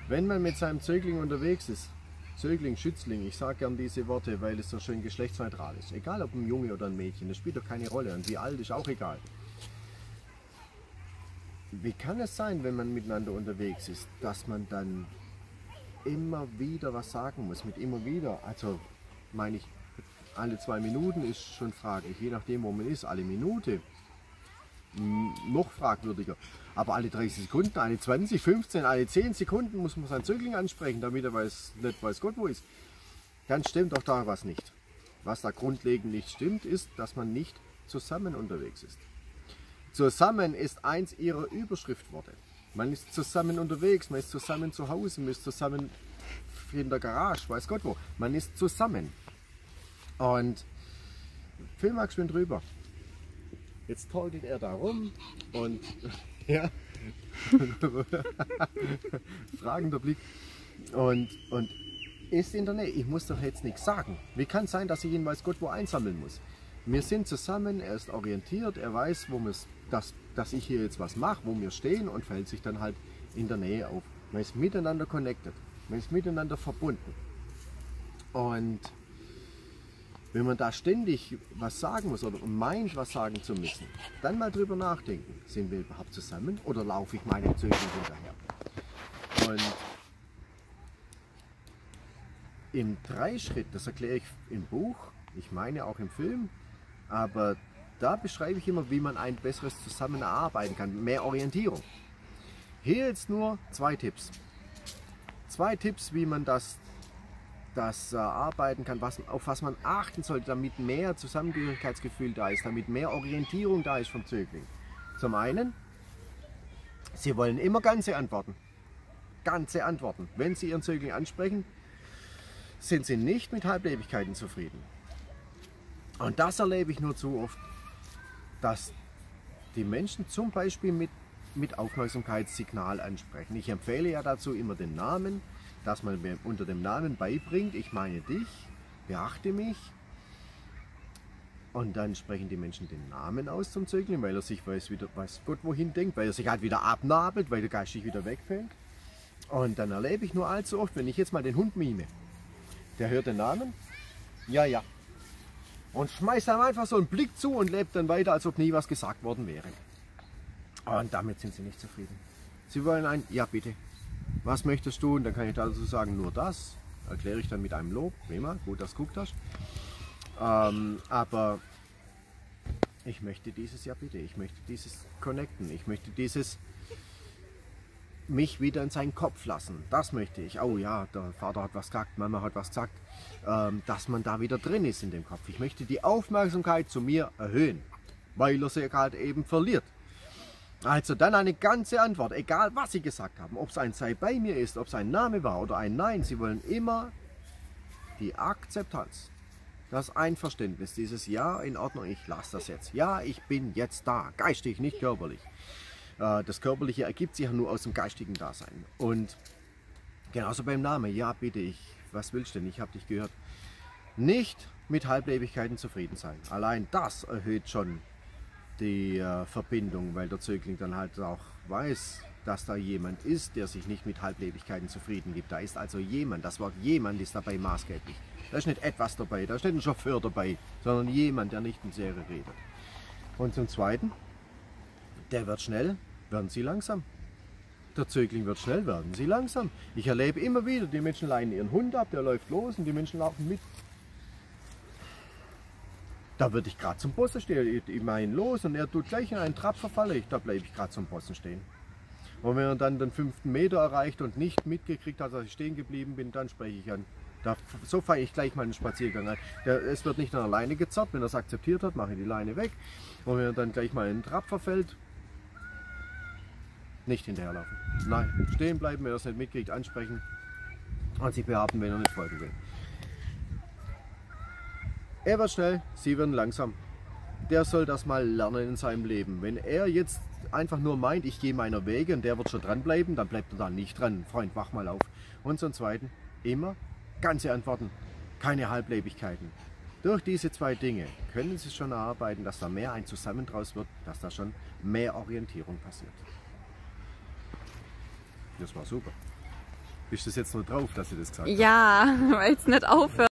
Wenn man mit seinem Zögling unterwegs ist, Zögling, Schützling, ich sage gern diese Worte, weil es so schön geschlechtsneutral ist. Egal ob ein Junge oder ein Mädchen, das spielt doch keine Rolle. Und wie alt ist auch egal. Wie kann es sein, wenn man miteinander unterwegs ist, dass man dann immer wieder was sagen muss? Mit immer wieder, also meine ich, alle 2 Minuten ist schon fraglich, je nachdem wo man ist, alle Minute noch fragwürdiger. Aber alle 30 Sekunden, alle 20, 15, alle 10 Sekunden muss man seinen Zögling ansprechen, damit er nicht weiß Gott wo ist. Dann stimmt doch da was nicht. Was da grundlegend nicht stimmt, ist, dass man nicht zusammen unterwegs ist. Zusammen ist eins ihrer Überschriftworte. Man ist zusammen unterwegs, man ist zusammen zu Hause, man ist zusammen in der Garage, weiß Gott wo. Man ist zusammen. Und Phil mag schön drüber. Jetzt torkelt er da rum und ja, fragender Blick und ist in der Nähe. Ich muss doch jetzt nichts sagen. Wie kann es sein, dass ich ihn weiß Gott wo einsammeln muss? Wir sind zusammen, er ist orientiert, er weiß, wo dass ich hier jetzt was mache, wo wir stehen und verhält sich dann halt in der Nähe auf. Man ist miteinander connected, man ist miteinander verbunden. Und wenn man da ständig was sagen muss oder meint, was sagen zu müssen, dann mal drüber nachdenken. Sind wir überhaupt zusammen oder laufe ich meinem Zögling hinterher? Und im 3-Schritt, das erkläre ich im Buch, ich meine auch im Film, aber da beschreibe ich immer, wie man ein besseres Zusammenarbeiten kann, mehr Orientierung. Hier jetzt nur 2 Tipps. 2 Tipps, wie man das arbeiten kann, auf was man achten sollte, damit mehr Zusammengehörigkeitsgefühl da ist, damit mehr Orientierung da ist vom Zögling. Zum einen, Sie wollen immer ganze Antworten. Ganze Antworten. Wenn Sie Ihren Zögling ansprechen, sind Sie nicht mit Halblebigkeiten zufrieden. Und das erlebe ich nur zu oft, dass die Menschen zum Beispiel mit Aufmerksamkeitssignal ansprechen. Ich empfehle ja dazu immer den Namen, dass man mir unter dem Namen beibringt, ich meine dich, beachte mich. Und dann sprechen die Menschen den Namen aus zum Zögling, weil er sich weiß Gott wohin denkt, weil er sich halt wieder abnabelt, weil der geistig wieder wegfällt. Und dann erlebe ich nur allzu oft, wenn ich jetzt mal den Hund mime, der hört den Namen, ja, ja. Und schmeißt dann einfach so einen Blick zu und lebt dann weiter, als ob nie was gesagt worden wäre. Und damit sind sie nicht zufrieden. Sie wollen ein, ja bitte, was möchtest du? Und dann kann ich dazu sagen, nur das. Erkläre ich dann mit einem Lob, prima, gut, dass du geguckt hast. Aber ich möchte dieses, ja bitte, ich möchte dieses connecten, ich möchte dieses mich wieder in seinen Kopf lassen. Das möchte ich. Oh ja, der Vater hat was gesagt, Mama hat was gesagt, dass man da wieder drin ist in dem Kopf. Ich möchte die Aufmerksamkeit zu mir erhöhen, weil er sie gerade eben verliert. Also dann eine ganze Antwort, egal was Sie gesagt haben, ob es ein Sei bei mir ist, ob es ein Name war oder ein Nein. Sie wollen immer die Akzeptanz, das Einverständnis, dieses Ja, in Ordnung, ich lasse das jetzt. Ja, ich bin jetzt da, geistig, nicht körperlich. Das Körperliche ergibt sich ja nur aus dem geistigen Dasein. Und genauso beim Namen, ja bitte, was willst du denn, ich habe dich gehört. Nicht mit Halblebigkeiten zufrieden sein. Allein das erhöht schon die Verbindung, weil der Zögling dann halt auch weiß, dass da jemand ist, der sich nicht mit Halblebigkeiten zufrieden gibt. Da ist also jemand, das Wort jemand ist dabei maßgeblich. Da ist nicht etwas dabei, da ist nicht ein Chauffeur dabei, sondern jemand, der nicht in Serie redet. Und zum Zweiten, der wird schnell, werden Sie langsam. Der Zögling wird schnell, werden Sie langsam. Ich erlebe immer wieder, die Menschen leihen ihren Hund ab, der läuft los und die Menschen laufen mit. Da würde ich gerade zum Bossen stehen, ich meine los und er tut gleich in einen Trab verfallen, da bleibe ich gerade zum Bossen stehen. Und wenn er dann den 5. Meter erreicht und nicht mitgekriegt hat, dass ich stehen geblieben bin, dann spreche ich an. So fange ich gleich mal einen Spaziergang an. Es wird nicht an der Leine gezerrt, wenn er es akzeptiert hat, mache ich die Leine weg. Und wenn er dann gleich mal in den Trab verfällt, nicht hinterherlaufen. Nein, stehen bleiben, wenn er es nicht mitkriegt, ansprechen und sich behaupten, wenn er nicht folgen will. Er wird schnell, Sie werden langsam. Der soll das mal lernen in seinem Leben. Wenn er jetzt einfach nur meint, ich gehe meiner Wege und der wird schon dranbleiben, dann bleibt er da nicht dran. Freund, wach mal auf. Und zum Zweiten, immer ganze Antworten, keine Halblebigkeiten. Durch diese 2 Dinge können Sie schon erarbeiten, dass da mehr ein Zusammen draus wird, dass da schon mehr Orientierung passiert. Das war super. Ist das jetzt nur drauf, dass sie das gesagt hat? Ja, weil es nicht aufhört.